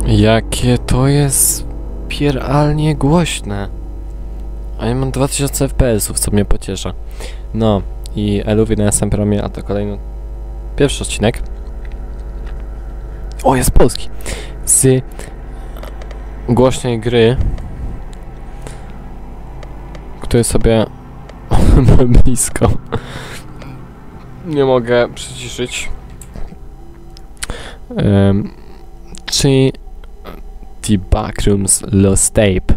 Jakie to jest pieralnie głośne. A ja mam 2000 FPS-ów, co mnie pociesza. No i Eluwi na SM Promie, a to kolejny pierwszy odcinek. O, jest polski! Z głośnej gry, który sobie blisko nie mogę przyciszyć. Czyli The Backrooms Lost Tape.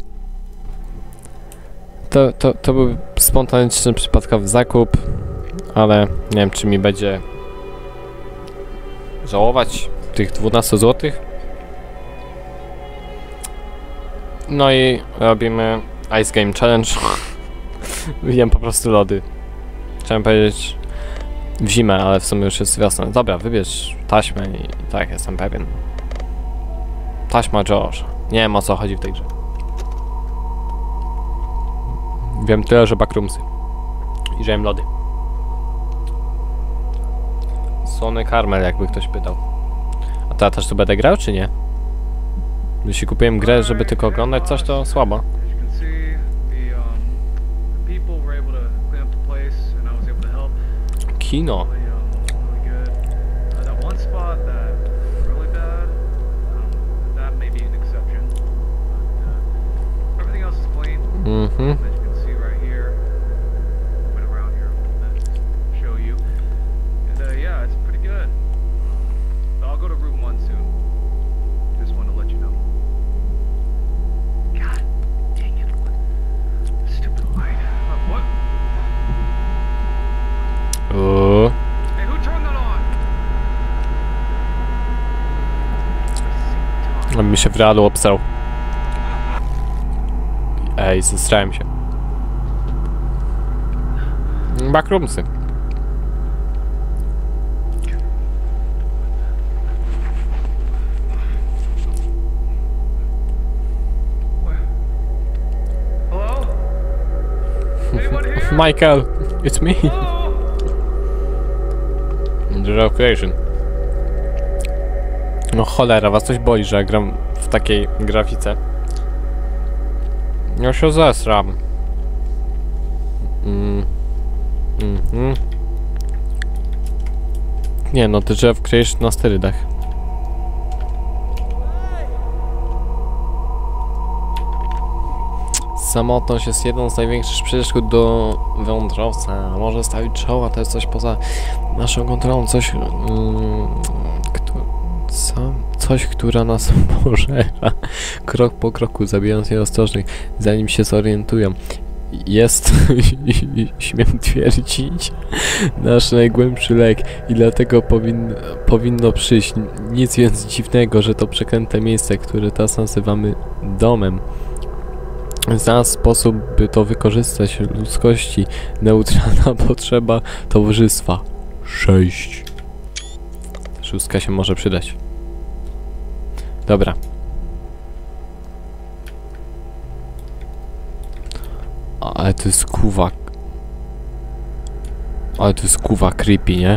To był spontaniczny, przypadkowy zakup, ale nie wiem, czy mi będzie żałować tych 12 zł. No i robimy Ice Game Challenge. Jem po prostu lody. Chciałem powiedzieć w zimę, ale w sumie już jest wiosna. Dobra, wybierz taśmę i tak, jestem pewien. Taśma Josh. Nie wiem, o co chodzi w tej grze. Wiem tyle, że backroomsy. I że jem lody. Słony karmel, jakby ktoś pytał. A to ja też tu będę grał, czy nie? Jeśli kupiłem grę, żeby tylko oglądać coś, to słabo. Kino. Mhm. On mi się w realu obsrał. Ej, zestrałem się. Backroomsy. Michael, it's me. The Creation. No cholera, was coś boli, że ja gram w takiej grafice. Ja się zesram. Nie no, The Jeff Creation na sterydach. Samotność jest jedną z największych przeszkód do wędrowca. Może stawić czoła, to jest coś poza naszą kontrolą, coś... Coś, która nas pożera. Krok po kroku, zabijając nieostrożnych, zanim się zorientują. Jest, śmiem twierdzić, nasz najgłębszy lek i dlatego powinno przyjść. Nic więc dziwnego, że to przeklęte miejsce, które teraz nazywamy domem. Znalazł sposób, by to wykorzystać ludzkości. Neutralna potrzeba towarzystwa. 6. 6 się może przydać. Dobra. Ale to jest kuwa. Ale to jest kuwa creepy, nie?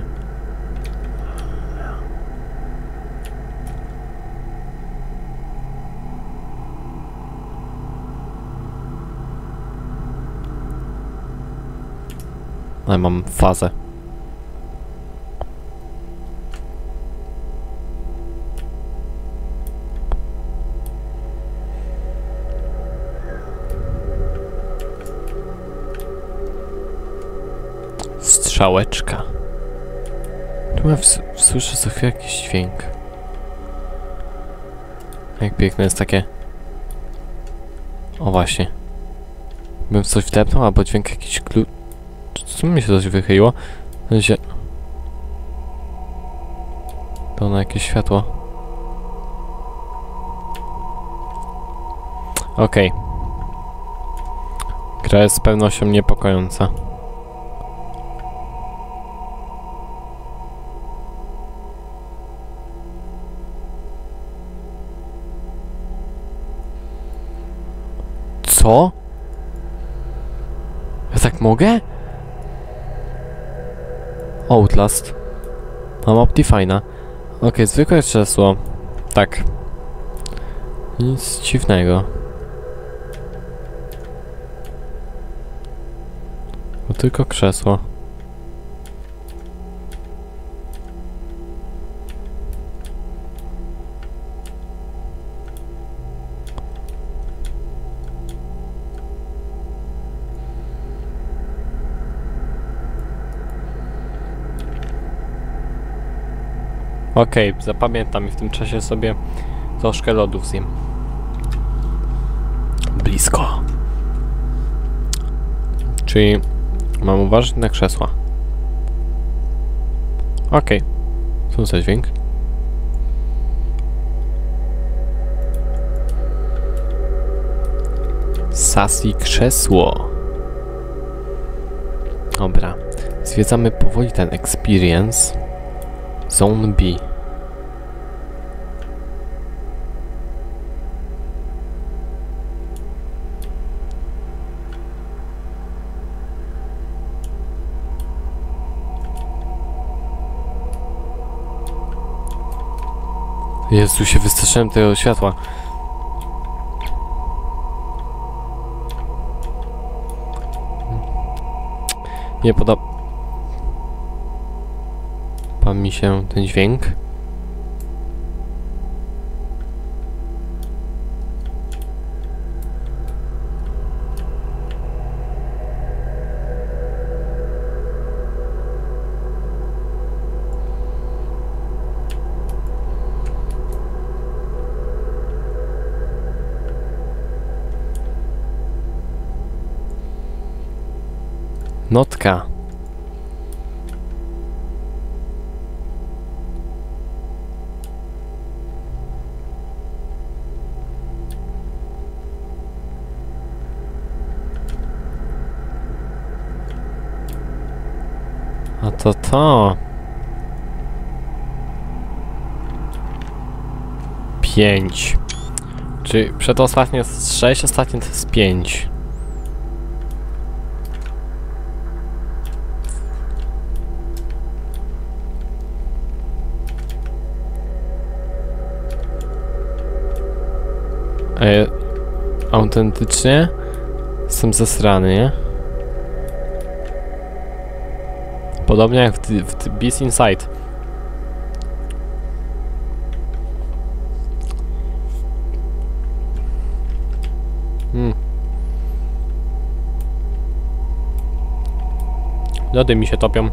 Ale mam fazę. Strzałeczka. Tu ja słyszę co chwilę jakiś dźwięk. Jak piękne jest takie. O właśnie. Bym w coś wdepnął, albo dźwięk jakiś klucz. Co mi się coś wychyliło? W sensie... To na jakieś światło. Okej. Gra jest z pewnością niepokojąca. Co? Ja tak mogę? Outlast. Mam Optifine'a. Okej, zwykłe krzesło. Tak. Nic dziwnego. To tylko krzesło. Okej, zapamiętam i w tym czasie sobie troszkę lodów zjem. Blisko. Czyli mam uważać na krzesła. Okej. Co za dźwięk? Sassy krzesło. Dobra. Zwiedzamy powoli ten experience. Zone B. Jezu, się wystraszyłem tego światła. Nie podoba mi się ten dźwięk. Notka. A to. 5. Czyli przedostatnie jest 6, ostatnie to jest 5. Autentycznie jestem zesrany, nie? Podobnie jak w Beast Inside. Lody mi się topią.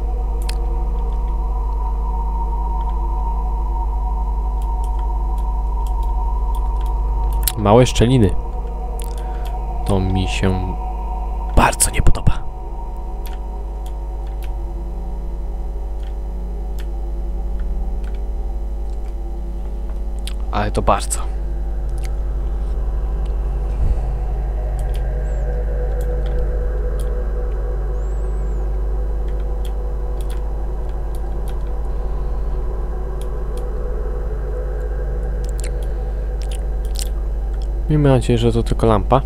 Małe szczeliny. To mi się bardzo nie podoba. Ale to bardzo. Miejmy nadzieję, że to tylko lampa.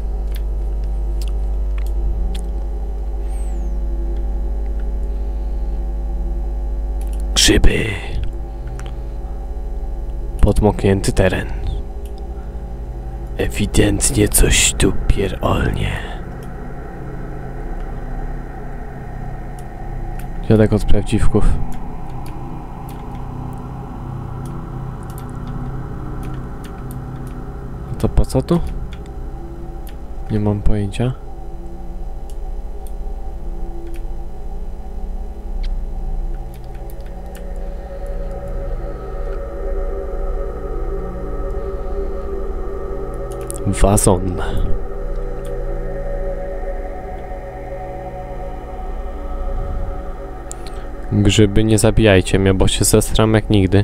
Grzyby. Podmoknięty teren. Ewidentnie coś tu pierolnie. Dziadek od prawdziwków. To po co tu? Nie mam pojęcia. Wazon. Grzyby, nie zabijajcie mnie, bo się zestram jak nigdy.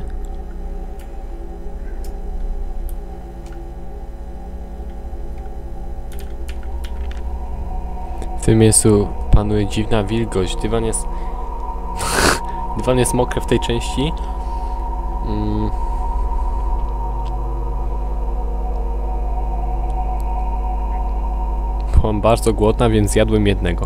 W tym miejscu panuje dziwna wilgoć. Dywan jest... Dywan jest mokry w tej części. Byłam bardzo głodna, więc zjadłem jednego.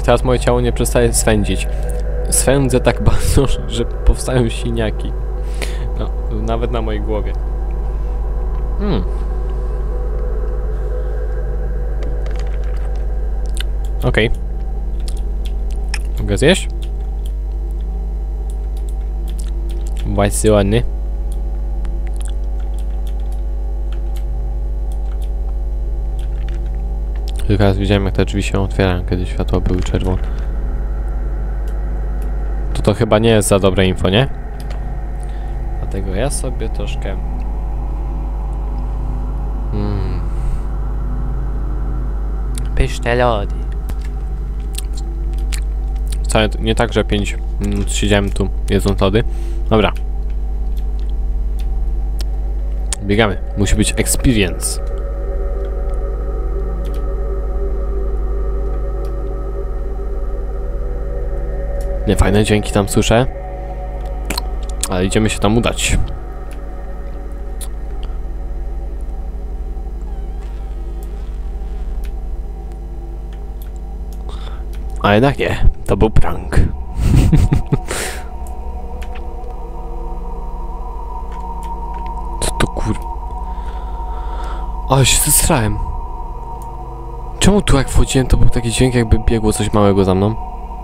teraz moje ciało nie przestaje swędzić. Swędzę tak bardzo, że powstają siniaki. No, nawet na mojej głowie. Okej. Mogę zjeść? Właśnie ładny. Tylko raz widziałem, jak te drzwi się otwierają, kiedy światła były czerwone. To chyba nie jest za dobre info, nie? Dlatego ja sobie troszkę... Pyszne lody. Wcale nie tak, że 5 minut siedziałem tu jedząc lody. Dobra. Biegamy. Musi być experience. Nie, fajne dźwięki tam słyszę. Ale idziemy się tam udać. A jednak nie. To był prank. Co to kur... Ale się zesrałem. Czemu tu jak wchodziłem, to był taki dźwięk, jakby biegło coś małego za mną?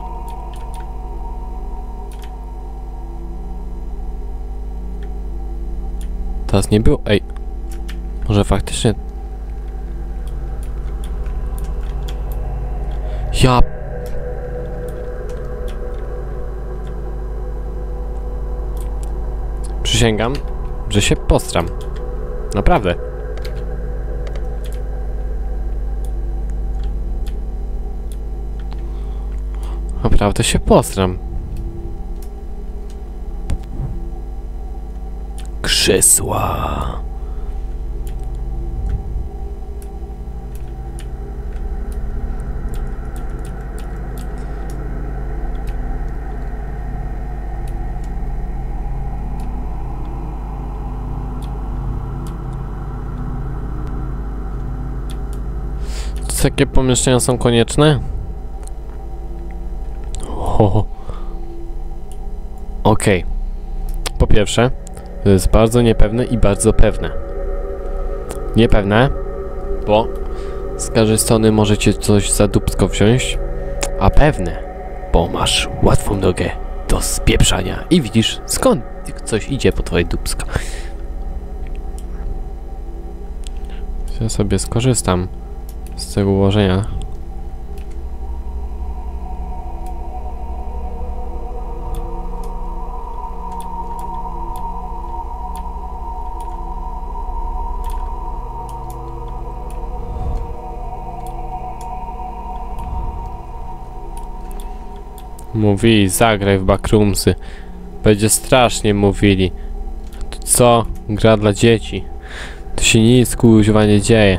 Teraz nie było... Ej. Może faktycznie... Ja... Przysięgam, że się postram. Naprawdę. Naprawdę się postram. Krzesła. Czy takie pomieszczenia są konieczne? Okej. Po pierwsze, to jest bardzo niepewne i bardzo pewne. Niepewne, bo z każdej strony możecie coś za dupsko wziąć, a pewne, bo masz łatwą drogę do spieprzania i widzisz, skąd coś idzie po twoje dupsko. Ja sobie skorzystam z tego ułożenia. Mówili, zagraj w backroomsy. Będzie strasznie mówili. To co? Gra dla dzieci. To się nic kuźwa nie dzieje.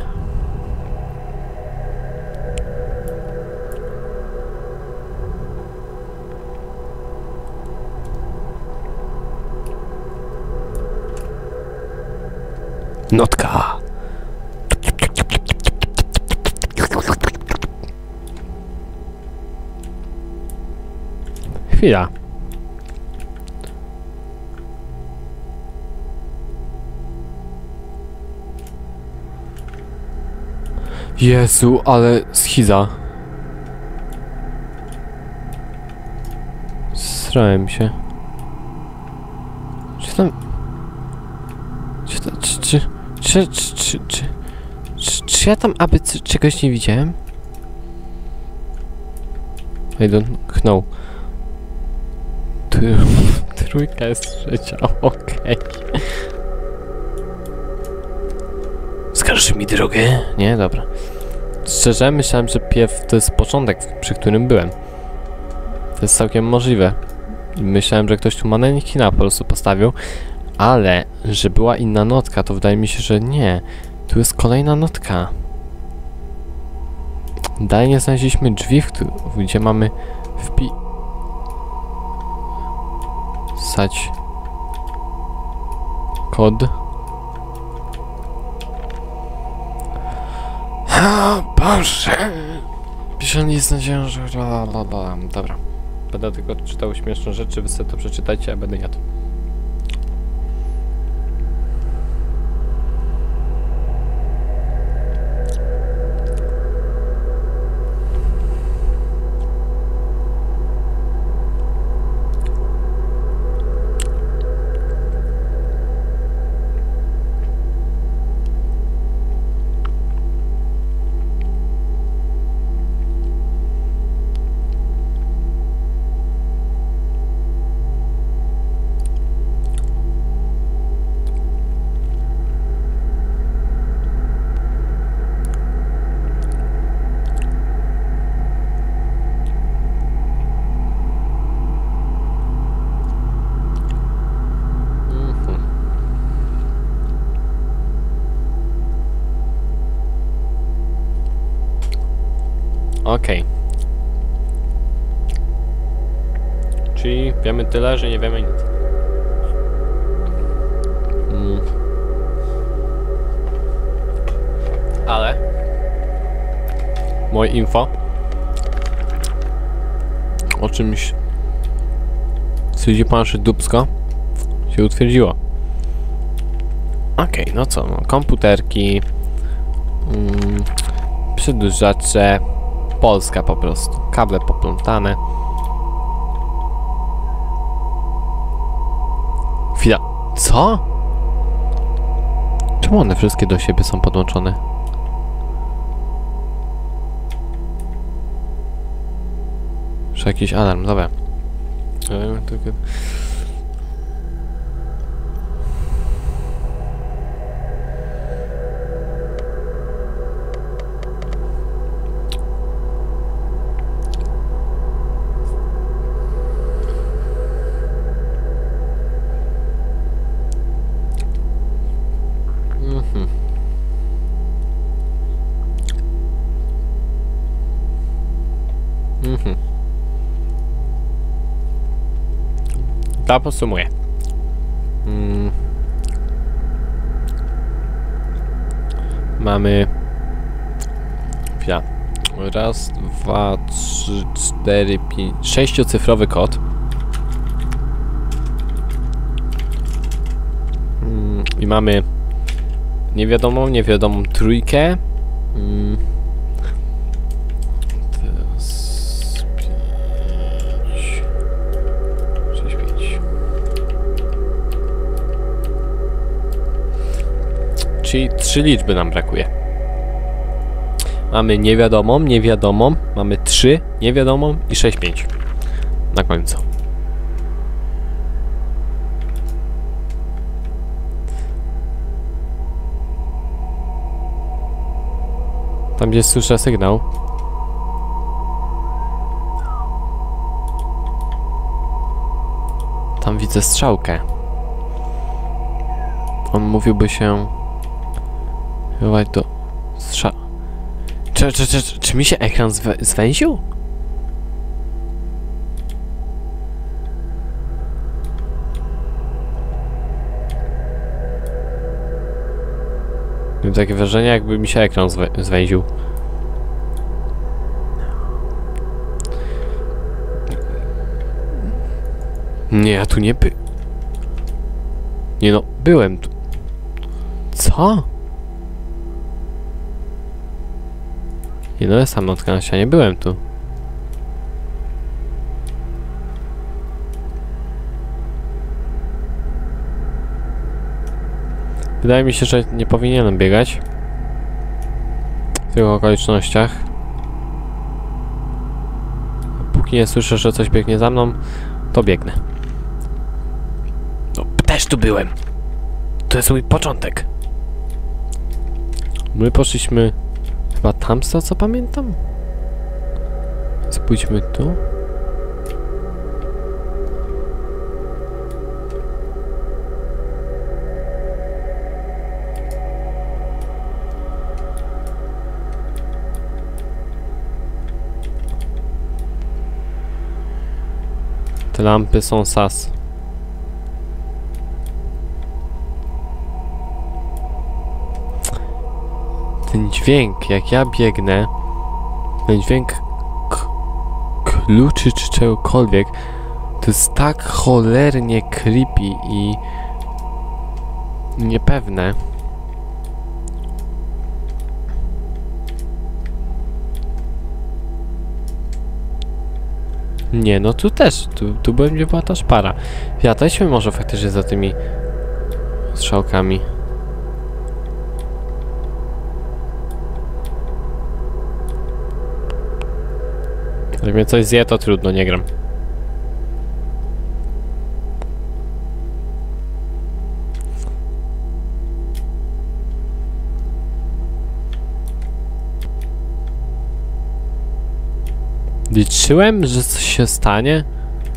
Notka. Chwila. Jezu, ale schiza. Zsrałem się. Czy tam... Czy ja tam aby czegoś nie widziałem? I don't know. Trójka jest trzecia, okej. Wskażesz mi drogę? Nie? Dobra. Szczerze myślałem, że pierw to jest początek, przy którym byłem. To jest całkiem możliwe. Myślałem, że ktoś tu manekina po prostu postawił, ale że była inna notka, to wydaje mi się, że nie. Tu jest kolejna notka. Dalej nie znaleźliśmy drzwi, gdzie mamy wpisać kod. O Boże! Usiądź z nadzieją, że... Dobra. Będę tylko czytał śmieszne rzeczy, wy sobie to przeczytajcie, a będę jadł. Okej. Czyli wiemy tyle, że nie wiemy nic. Ale moje info o czymś stwierdzi pan, że dupsko się utwierdziło. Okej, no co, no, komputerki, przedłużacze, Polska po prostu, kable poplątane. Chwila, co? Czemu one wszystkie do siebie są podłączone? Czy jakiś alarm, dobra. To podsumuję. Mamy... Chwila. Raz, dwa, trzy, cztery, pięć... Sześciocyfrowy kod. I mamy... Niewiadomą trójkę. Teraz... 5... 6, 5. Czyli 3 liczby nam brakuje. Mamy niewiadomą, mamy 3 niewiadomą i 6, 5 na końcu. Tam gdzie słyszę sygnał. Tam widzę strzałkę. On mówiłby się... Chyba do... Czy mi się ekran zwęził? Mam takie wrażenie, jakby mi się ekran zwęził. Nie, ja tu nie Nie no, byłem tu. Co? Nie no, sam notka na ścianie, byłem tu. Wydaje mi się, że nie powinienem biegać w tych okolicznościach. Póki nie słyszę, że coś biegnie za mną, to biegnę. No, też tu byłem. To jest mój początek. My poszliśmy chyba tam, z tego co pamiętam. Spójrzmy tu. Te lampy są sas. Ten dźwięk, jak ja biegnę, ten dźwięk kluczy czy czegokolwiek. To jest tak cholernie creepy i niepewne. Nie, no tu też, tu będzie była ta szpara. Ja weźmy może faktycznie za tymi strzałkami. Jak mnie coś zje, to trudno, nie gram. Liczyłem, że coś się stanie?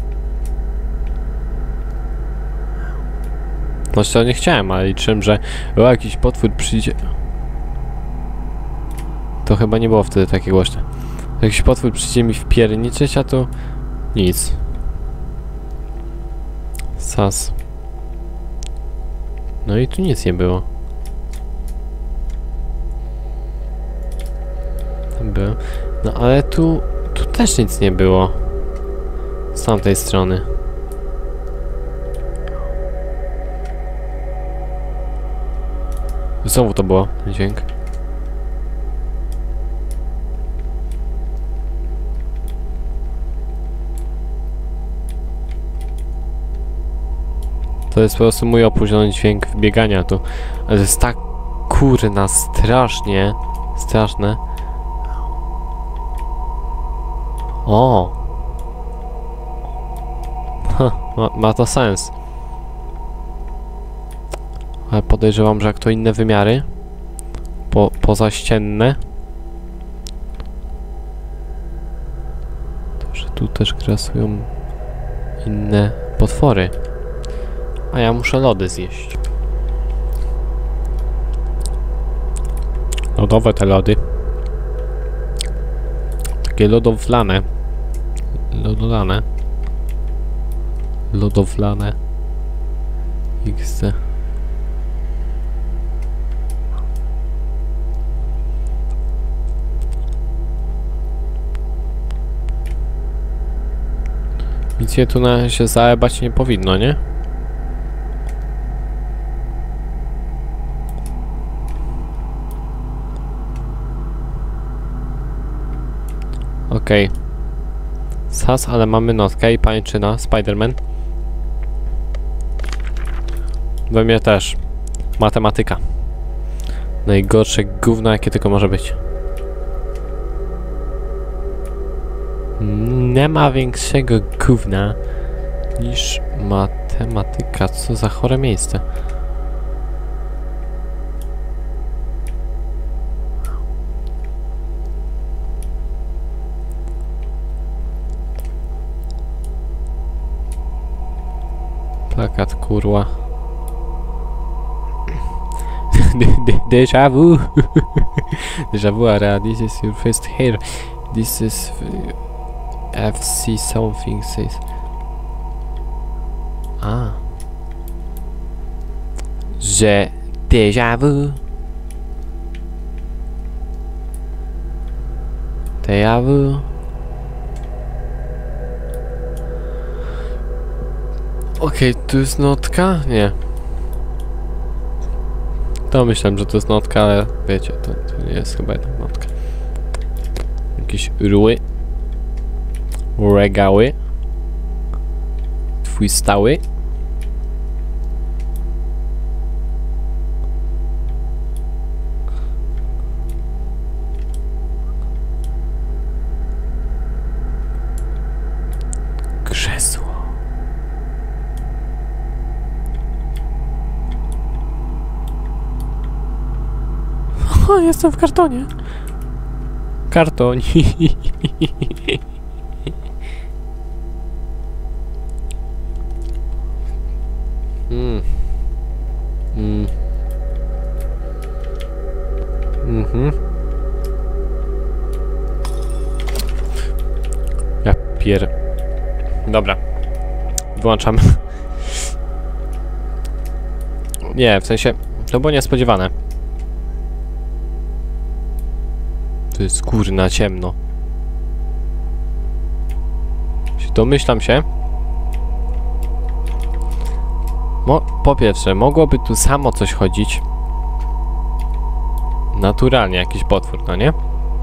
Znaczy, nie chciałem, ale liczyłem, że jakiś potwór przyjdzie. To chyba nie było wtedy takie głośne. Jakiś potwór przyjdzie mi wpierniczyć, a tu nic. Sas. No i tu nic nie było. Tam było. No ale tu też nic nie było. Z tamtej strony. Znowu to było, ten dźwięk. To jest po prostu mój opóźniony dźwięk wbiegania tu. Ale to jest tak kurna strasznie. Straszne. O! Ha, ma to sens. Ale podejrzewam, że jak to inne wymiary pozaścienne, to że tu też grasują inne potwory. A ja muszę lody zjeść. Lodowe te lody. Takie lodowlane. Lodolane. Lodowlane. XD. Nic się tu na się zaebać nie powinno, nie? Okej. Sas, ale mamy notkę i pańczyna, Spider-Man. We mnie też. Matematyka. Najgorsze gówno, jakie tylko może być. Nie ma większego gówna niż matematyka. Co za chore miejsce. Plakat, kurwa. Déjà vu. Déjà vu, Ara. This is your first hair. This is FC something says. Ah. Że déjà vu. Déjà vu. Okej, tu jest notka? Nie. To myślałem, że to jest notka, ale wiecie, to nie jest chyba jedna notka. Jakieś ruły. Regały. Twój stały. Krzesło. O, jestem w kartonie. Karton. Ja pier... Dobra. Wyłączam. Nie, w sensie... To było niespodziewane. To jest kurna ciemno. domyślam się. Po pierwsze, mogłoby tu samo coś chodzić. Naturalnie, jakiś potwór, no nie?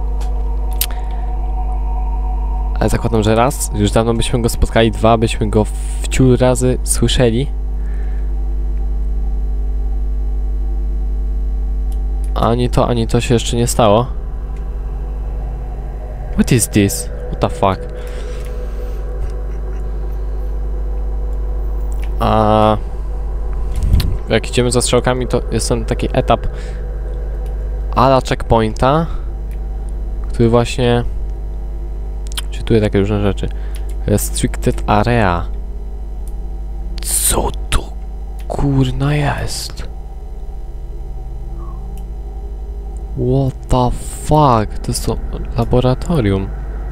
Ale zakładam, że raz, już dawno byśmy go spotkali, dwa, byśmy go wciul razy słyszeli. Ani to się jeszcze nie stało. What is this? What the fuck? Jak idziemy za strzałkami, to jest ten taki etap ala checkpointa, który właśnie czytuje takie różne rzeczy. Restricted area. Co to kurna jest? What the fuck? To jest to laboratorium.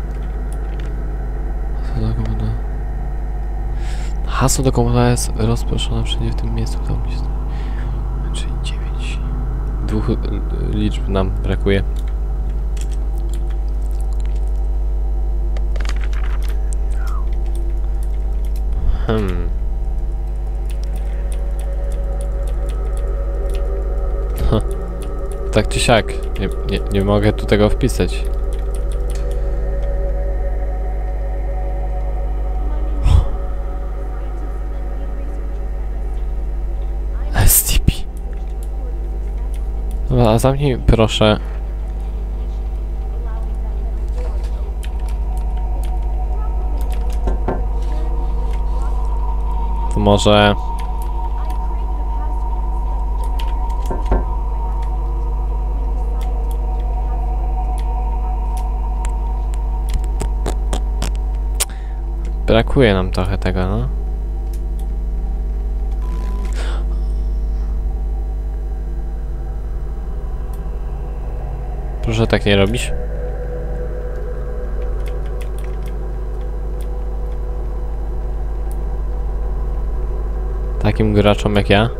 Hasło do komputera jest rozproszone wszędzie w tym miejscu. Czyli 9. Dwóch liczb nam brakuje. Tak czy siak, nie mogę tu tego wpisać. STP. Dobra, a zamknij proszę. To może... Brakuje nam trochę tego, no. Proszę tak nie robić. Takim graczom jak ja.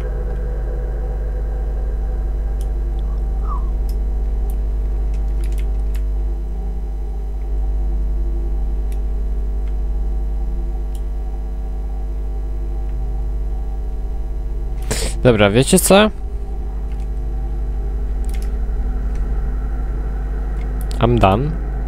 Dobra, wiecie co? I'm done.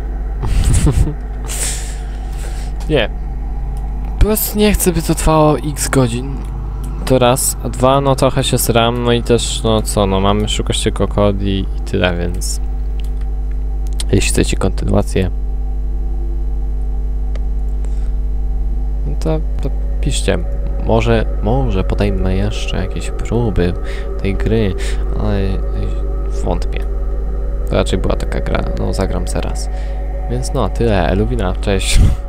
Nie. Po prostu nie chcę, by to trwało x godzin. To raz, a dwa, no trochę się sram, no i też, no co, no mamy szukać tylko kod i tyle, więc... Jeśli chcecie kontynuację... No to piszcie. Może podejmę jeszcze jakieś próby tej gry, ale wątpię. To raczej była taka gra, no zagram se raz. Więc no, tyle, Eluwina, cześć.